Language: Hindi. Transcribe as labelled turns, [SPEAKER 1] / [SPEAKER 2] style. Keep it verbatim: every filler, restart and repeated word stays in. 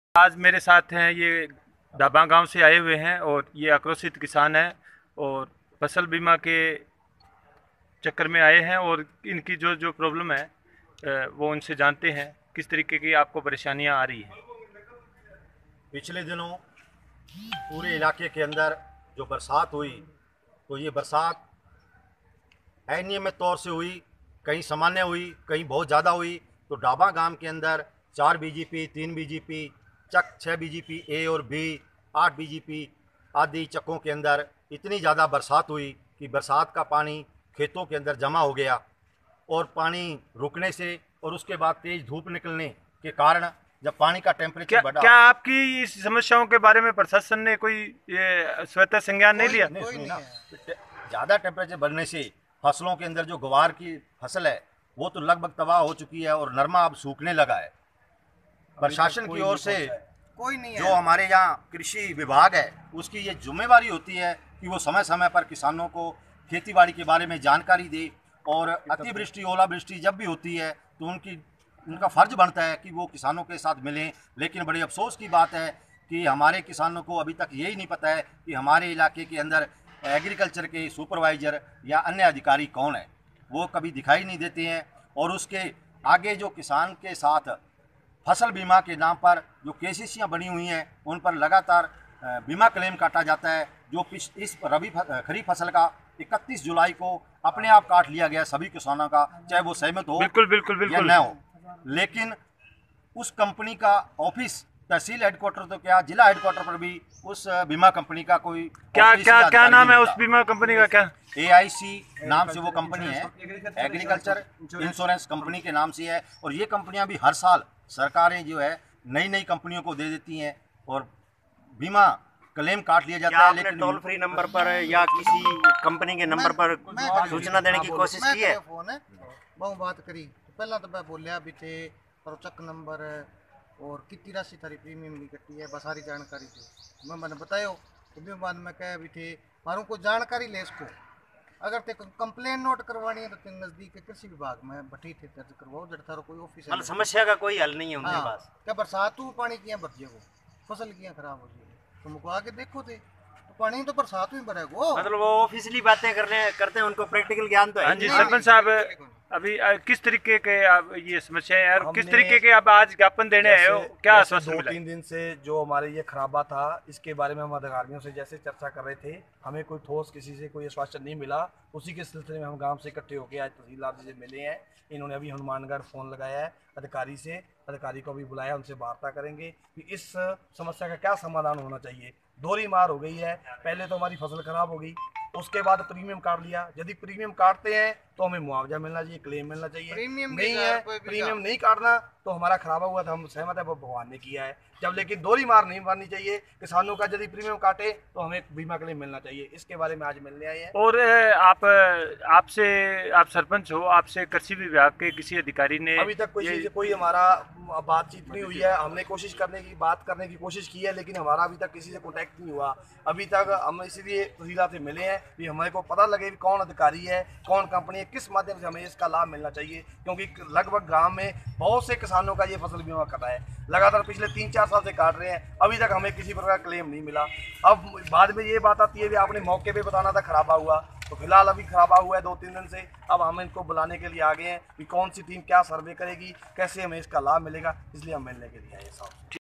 [SPEAKER 1] आज मेरे साथ हैं ये डाबा गांव से आए हुए हैं और ये आक्रोशित किसान हैं और फसल बीमा के चक्कर में आए हैं और इनकी जो जो प्रॉब्लम है अ, वो उनसे जानते हैं किस तरीके की आपको परेशानियां आ रही हैं।
[SPEAKER 2] पिछले दिनों पूरे इलाके के अंदर जो बरसात हुई, तो ये बरसात अनियमित तौर से हुई, कहीं सामान्य हुई, कहीं बहुत ज़्यादा हुई। तो डाबा गांव के अंदर चार बीजीपी, तीन बीजीपी, चक छः बीजीपी ए और बी, आठ बीजीपी आदि चक्कों के अंदर इतनी ज़्यादा बरसात हुई कि बरसात का पानी खेतों के अंदर जमा हो गया और पानी रुकने से और उसके बाद तेज़ धूप निकलने के कारण जब पानी का टेम्परेचर
[SPEAKER 1] क्या
[SPEAKER 2] बढ़ा।
[SPEAKER 1] क्या आपकी इस समस्याओं के बारे में प्रशासन ने कोई ये स्वतः संज्ञान नहीं लिया?
[SPEAKER 2] नहीं, सुनिए ना, ज़्यादा टेम्परेचर बढ़ने से फसलों के अंदर जो ग्वार की फसल है वो तो लगभग तबाह हो चुकी है और नरमा अब सूखने लगा है। प्रशासन की ओर से
[SPEAKER 3] कोई नहीं
[SPEAKER 2] जो
[SPEAKER 3] है।
[SPEAKER 2] हमारे यहाँ कृषि विभाग है उसकी ये जिम्मेवारी होती है कि वो समय समय पर किसानों को खेतीबाड़ी के बारे में जानकारी दे और अतिवृष्टि ओलावृष्टि जब भी होती है तो उनकी उनका फर्ज बनता है कि वो किसानों के साथ मिलें। लेकिन बड़े अफसोस की बात है कि हमारे किसानों को अभी तक यही नहीं पता है कि हमारे इलाके के अंदर एग्रीकल्चर के सुपरवाइज़र या अन्य अधिकारी कौन है, वो कभी दिखाई नहीं देते हैं। और उसके आगे जो किसान के साथ फसल बीमा के नाम पर जो केसीसियाँ बनी हुई हैं उन पर लगातार बीमा क्लेम काटा जाता है, जो पिछ इस रबी खरीफ फसल का इकतीस जुलाई को अपने आप काट लिया गया सभी किसानों का, चाहे वो सहमत हो
[SPEAKER 1] बिल्कुल बिल्कुल बिल्कुल
[SPEAKER 2] या न हो। लेकिन उस कंपनी का ऑफिस तहसील हेडक्वार्टर तो क्या जिला हेडक्वार्टर पर भी उस बीमा कंपनी का कोई
[SPEAKER 1] क्या
[SPEAKER 2] ऑफिस
[SPEAKER 1] क्या
[SPEAKER 2] या
[SPEAKER 1] क्या
[SPEAKER 2] अधिकारी
[SPEAKER 1] नाम
[SPEAKER 2] नहीं
[SPEAKER 1] है उस
[SPEAKER 2] होता।
[SPEAKER 1] बीमा कंपनी का? क्या
[SPEAKER 2] ए आई सी नाम से वो कंपनी है, एग्रीकल्चर इंश्योरेंस कंपनी के नाम से है। और ये कंपनियां भी हर साल सरकारें जो है नई नई कंपनियों को दे देती हैं और बीमा क्लेम काट लिया जाता है। लेकिन
[SPEAKER 4] टोल फ्री नंबर पर या किसी कंपनी के नंबर पर सूचना देने की कोशिश की है?
[SPEAKER 3] फोन है बहुत बात करी तो पहला तो मैं बोलिया भी थे और चक नंबर और कितनी राशि थारी प्रीमियम की कटी है बस सारी जानकारी थी। मैं मैंने बतायो तो भी बाद में कह भी थे मारू को जानकारी ले इसको अगर ते कंप्लेन नोट करवानी है तो ते नजदीक के कृषि विभाग में बठी थे दर्ज करवाओ जब थारो कोई ऑफिस है।
[SPEAKER 4] मतलब समस्या का कोई हल नहीं है उनके
[SPEAKER 3] हाँ,
[SPEAKER 4] पास।
[SPEAKER 3] क्या बरसात हो पानी किया भर जाएगो, फसल किया खराब हो जाएगी तो मुझको आके देखो थे तो पानी तो बरसात में भरेगो।
[SPEAKER 4] मतलब वो ऑफिशियली बातें करने करते हैं, उनको प्रैक्टिकल ज्ञान तो है
[SPEAKER 1] हाँ
[SPEAKER 4] ही
[SPEAKER 1] जी
[SPEAKER 4] नहीं।
[SPEAKER 1] सरपंच साहब, अभी अ, किस तरीके के आप ये समस्याएं हैं और किस तरीके के आप आज ज्ञापन देने आए हो, क्या आश्वासन
[SPEAKER 5] दो
[SPEAKER 1] मिला?
[SPEAKER 5] तीन दिन से जो हमारे ये खराबा था इसके बारे में हम अधिकारियों से जैसे चर्चा कर रहे थे, हमें कोई ठोस किसी से कोई आश्वासन नहीं मिला। उसी के सिलसिले में हम गांव से इकट्ठे होकर आज तहसीलदार जी से मिले हैं। इन्होंने अभी हनुमानगढ़ फ़ोन लगाया है अधिकारी से, अधिकारी को भी बुलाया, उनसे वार्ता करेंगे कि इस समस्या का क्या समाधान होना चाहिए। दोहरी मार हो गई है, पहले तो हमारी फसल खराब हो गई, उसके बाद प्रीमियम काट लिया। यदि प्रीमियम काटते हैं तो हमें मुआवजा मिलना चाहिए, क्लेम मिलना चाहिए।
[SPEAKER 3] प्रीमियम
[SPEAKER 5] नहीं है, प्रीमियम नहीं काटना तो हमारा खराबा हुआ था, हम सहमत है, वो भगवान ने किया है। जब लेकिन दोहरी मार नहीं मारनी चाहिए किसानों का, यदि प्रीमियम काटे तो हमें बीमा क्लेम मिलना चाहिए। इसके बारे में आज मिलने आए हैं।
[SPEAKER 1] और अ, आप अ, आपसे आप सरपंच हो, आपसे कृषि विभाग के किसी अधिकारी ने
[SPEAKER 5] अभी तक कोई
[SPEAKER 1] ये-
[SPEAKER 5] चीज़ कोई हमारा बातचीत नहीं हुई है। हमने कोशिश करने की बात करने की कोशिश की है लेकिन हमारा अभी तक किसी से कॉन्टैक्ट नहीं हुआ। अभी तक हम इसीलिए तहसीलदार से मिले हैं कि हमारे को पता लगे कि कौन अधिकारी है, कौन कंपनी है, किस माध्यम से हमें इसका लाभ मिलना चाहिए। क्योंकि लगभग गांव में बहुत से किसानों का ये फसल बीमा कटा है, लगातार पिछले तीन चार साल से काट रहे हैं, अभी तक हमें किसी प्रकार का क्लेम नहीं मिला। अब बाद में ये बात आती है कि आपने मौके पे बताना था खराबा हुआ, तो फिलहाल अभी खराबा हुआ है दो तीन दिन से। अब हम इनको बुलाने के लिए आ गए हैं कि कौन सी टीम क्या सर्वे करेगी, कैसे हमें इसका लाभ मिलेगा, इसलिए हम मिलने के लिए आए हैं साहब।